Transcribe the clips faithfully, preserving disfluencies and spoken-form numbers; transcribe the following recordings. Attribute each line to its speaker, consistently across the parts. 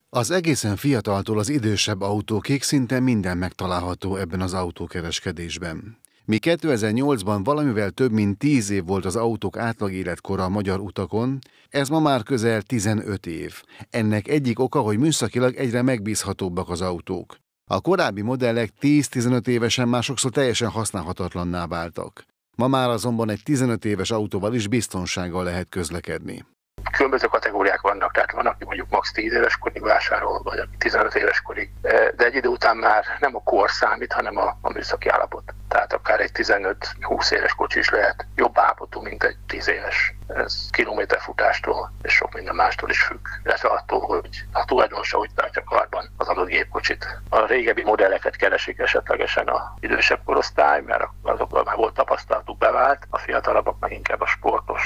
Speaker 1: Az egészen fiataltól az idősebb autókig szinte minden megtalálható ebben az autókereskedésben. Mi kétezer-nyolcban valamivel több mint tíz év volt az autók átlag életkora a magyar utakon, ez ma már közel tizenöt év. Ennek egyik oka, hogy műszakilag egyre megbízhatóbbak az autók. A korábbi modellek tíz-tizenöt évesen már sokszor teljesen használhatatlanná váltak. Ma már azonban egy tizenöt éves autóval is biztonsággal lehet közlekedni.
Speaker 2: Különböző kategóriák vannak, tehát van, aki mondjuk max. tíz éves korig vásárol, vagy tizenöt éves korig, de egy idő után már nem a kor számít, hanem a, a műszaki állapot. Tehát akár egy tizenöt-húsz éves kocsi is lehet jobb állapotú, mint egy tíz éves. Ez kilométerfutástól és sok minden mástól is függ, illetve attól, hogy a tulajdonosa úgy tartja karban az adott gépkocsit. A régebbi modelleket keresik esetlegesen az idősebb korosztály, mert azokkal már volt tapasztalatuk, bevált, a fiatalabbak meg inkább a sportos,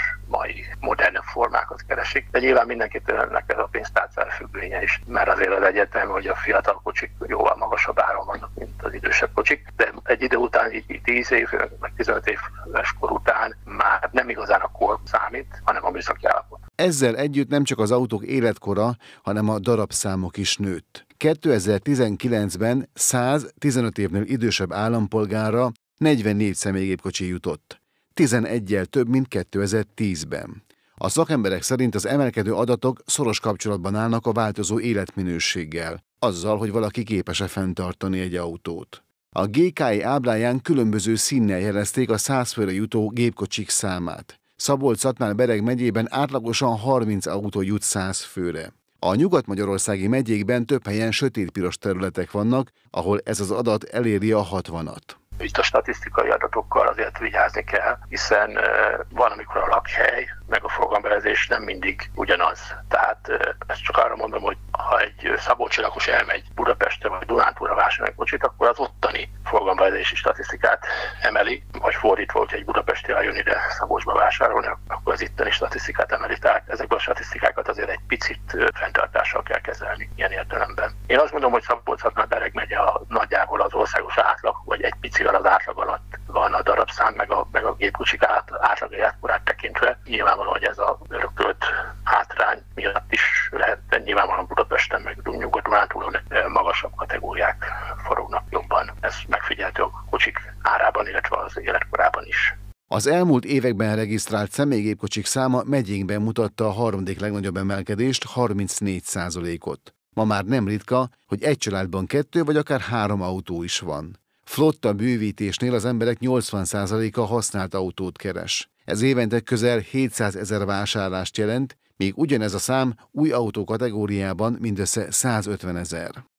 Speaker 2: mai modern formákat keresik. De nyilván mindenkinek ez a pénztárcára függvénye is, mert azért az egyetem, hogy a fiatal kocsik jóval magasabb áron vannak, mint az idősebb kocsik. De egy idő után, így tíz év, meg tizenöt éves kor után már nem igazán a kor számít, hanem a műszaki állapot.
Speaker 1: Ezzel együtt nem csak az autók életkora, hanem a darabszámok is nőtt. kétezer-tizenkilencben száz tizenöt évnél idősebb állampolgárra negyvennégy személygépkocsi jutott. tizeneggyel több, mint kétezer-tízben. A szakemberek szerint az emelkedő adatok szoros kapcsolatban állnak a változó életminőséggel, azzal, hogy valaki képes-e fenntartani egy autót. A gé ká i ábráján különböző színnel jelezték a száz főre jutó gépkocsik számát. Szabolcs-Szatmár-Bereg megyében átlagosan harminc autó jut száz főre. A nyugat-magyarországi megyékben több helyen sötétpiros területek vannak, ahol ez az adat eléri a hatvanat.
Speaker 2: Itt a statisztikai adatokkal azért vigyázni kell, hiszen uh, van, amikor a lakhely, meg a forgalomberezés nem mindig ugyanaz. Tehát uh, ezt csak arra mondom, hogy ha egy szabolcsi lakos elmegy Budapestre vagy Dunántúlra vásárolni kocsit, akkor az ottani forgalomberezési statisztikát emeli, vagy fordítva, hogyha egy budapesti eljön ide Szabolcsba vásárolni, akkor az itteni statisztikát emeli. Tehát ezekből a statisztikákat azért egy picit uh, fenntartással kell kezelni ilyen értelemben. Én azt mondom, hogy Szabolcs-Szatmár-Bereg megye a, nagyjából az országos átlag, vagy egy picivel az átlag alatt van a darabszám, meg a, meg a gépkocsik át, átlag életkorát tekintve. Nyilvánvalóan, hogy ez a örökölt hátrány miatt is lehet, de nyilvánvalóan Budapesten, meg Nyugat-Dunántúlon magasabb kategóriák forognak jobban. Ez megfigyelhető a kocsik árában, illetve az életkorában is.
Speaker 1: Az elmúlt években regisztrált személygépkocsik száma megyénkben mutatta a harmadik legnagyobb emelkedést, harmincnégy százalékot. Ma már nem ritka, hogy egy családban kettő vagy akár három autó is van. Flotta bővítésnél az emberek nyolcvan százaléka használt autót keres. Ez évente közel hétszázezer vásárlást jelent, míg ugyanez a szám új autó kategóriában mindössze százötvenezer.